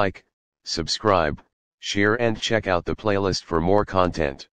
like, subscribe, share and check out the playlist for more content.